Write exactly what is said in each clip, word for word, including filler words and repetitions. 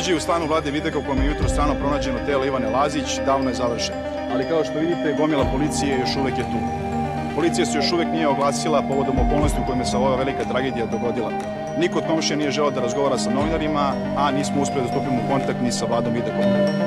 Uviđaj u stanu Vlade Videka u kojem je jutro strano pronađeno telo Ivane Lazić davno je završen. Ali kao što vidite, gomila policije još uvek je tu. Policija se još uvek nije oglasila povodom okolnosti u kojima se ova velika tragedija dogodila. Niko od komšija nije želeo da razgovara sa novinarima, a nismo uspeli da stupimo u kontakt ni sa Vladom Videkom.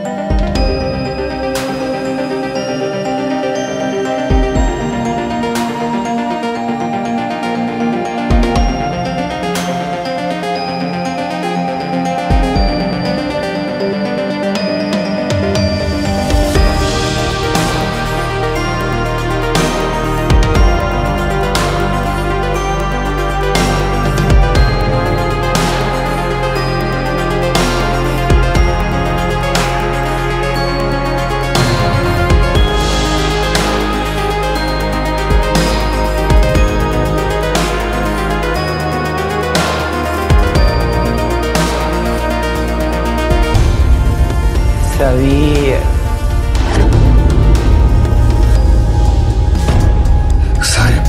Sabía. Sanjam.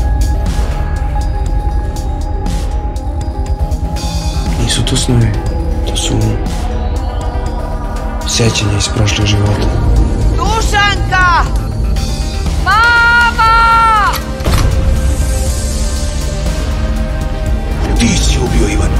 Nisu to snovi, to su sjećanja iz prošlih života. Dušanka! Mama! Ti si ubio Ivana.